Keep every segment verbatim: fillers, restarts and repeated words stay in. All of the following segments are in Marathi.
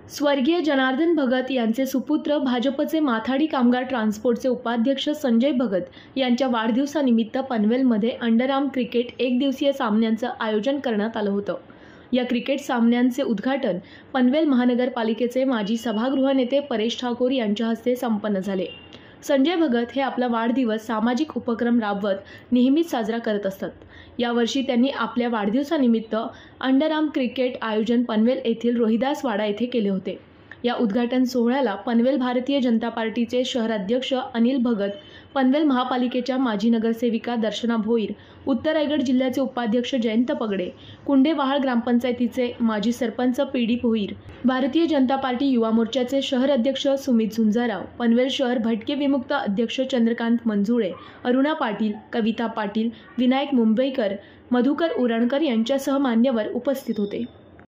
स्वर्गीय जनार्दन भगत यांचे सुपुत्र भाजपचे माथाडी कामगार ट्रान्सपोर्टचे उपाध्यक्ष संजय भगत यांच्या वाढदिवसानिमित्त पनवेलमध्ये अंडरआर्म क्रिकेट एकदिवसीय सामन्यांचं आयोजन करण्यात आलं होतं। या क्रिकेट सामन्यांचे उद्घाटन पनवेल महानगरपालिकेचे माजी सभागृह नेते परेश ठाकूर यांच्या हस्ते संपन्न झाले। संजय भगत हे आपला वाढदिवस सामाजिक उपक्रम राबवत नेहमीच साजरा करत असतात। यावर्षी त्यांनी आपल्या वाढदिवसानिमित्त अंडरआर्म क्रिकेट आयोजन पनवेल येथील रोहिदास वाडा येथे केले होते। या उद्घाटन सोहळ्याला पनवेल भारतीय जनता पार्टीचे शहराध्यक्ष अनिल भगत, पनवेल महापालिकेच्या माजी नगरसेविका दर्शना भोईर, उत्तर रायगड जिल्ह्याचे उपाध्यक्ष जयंत पगडे, कुंडेवाहाळ ग्रामपंचायतीचे माजी sarpanch P D Bhoir, Bharatiya Janata party युवा मोर्चाचे शहर अध्यक्ष सुमित झुंजाराव, पनवेल शहर भटके विमुक्त अध्यक्ष चंद्रकांत मंजुळे, अरुणा पाटील, कविता पाटील, विनायक मुंबईकर, मधुकर उरणकर यांच्यासह मान्यवर उपस्थित होते।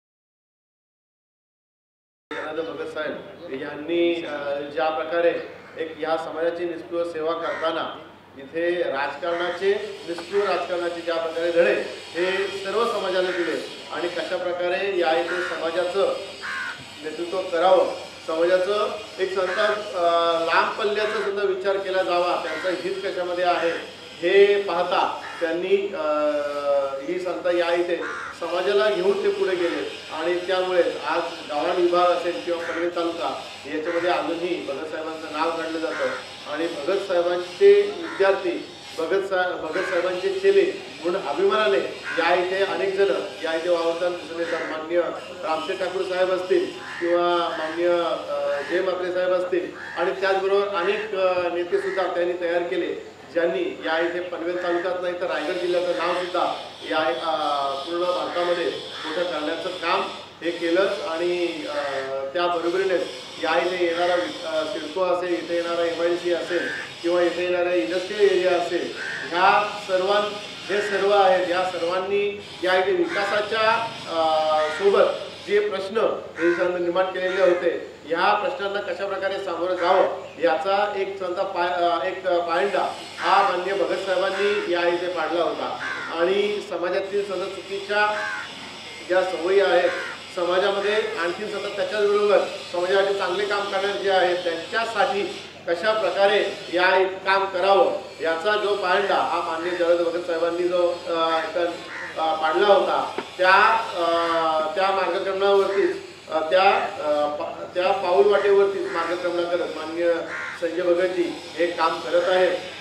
भगत साहेब यांनी ज्या प्रकारे एक या समाजाची निस्पृह सेवा करताना इथे राजकारणाचे निस्पृह राजकारणाचे ज्या प्रकारे धडे हे सर्व समाजाला दिले आणि कशा प्रकारे या इथे समाजाचं नेतृत्व करावं, समाजाचं एक संत लांब पल्ल्याचा सुद्धा विचार केला जावा, त्यांचं हित कशामध्ये आहे हे पाहता त्यांनी ही संत या इथे समाजाला घेऊन ते पुढे गेले आणि त्यामुळे आज गावाण विभाग असेल किंवा पनवेल तालुका याच्यामध्ये अजूनही भगत साहेबांचं नाव काढलं जातं आणि भगत साहेबांचे विद्यार्थी भगत साहेब भगत साहेबांचे चेले म्हणून अभिमानाने या इथे अनेक जण या इथे वावरताना दिसून येतात। माननीय रामशेठ ठाकूर साहेब असतील किंवा माननीय जय मात्रे साहेब असतील आणि त्याचबरोबर अनेक नेते सुद्धा त्यांनी तयार केले, ज्यांनी या इथे पनवेल तालुक्यात नाही तर रायगड जिल्ह्याचं नाव सुद्धा या पूर्ण भारतामध्ये मोठं करण्याचं काम हे केलं आणि त्याबरोबरीनेच या इथे येणारा सिडको असेल, इथे येणारा एम आय डी सी असेल किंवा इथे येणारा इंडस्ट्रियल एरिया असेल, ह्या सर्वां हे सर्व आहेत या सर्वांनी या इथे विकासाच्या सोबत जे प्रश्न हे निर्माण केलेले होते या प्रश्नांना कशा प्रकारे सामोरं जावं याचा एक संत पाय एक पायंडा हा माननीय भगत साहेबांनी या इथे पाडला होता आणि समाजातील सतत चुकीच्या ज्या सवयी आहेत समाजामध्ये आणखी सतत त्याच्याचबरोबर समाजासाठी चांगले काम करणारे जे आहेत त्यांच्यासाठी कशा प्रकारे या काम करावं याचा जो पायंडा हा माननीय जनार्दन भगत साहेबांनी जो पाडला होता त्या त्या मार्गक्रमणावरतीच त्या त्या पाऊल वाटेवरतीच मार्गक्रमण करत माननीय संजय भगतजी हे काम करत आहेत।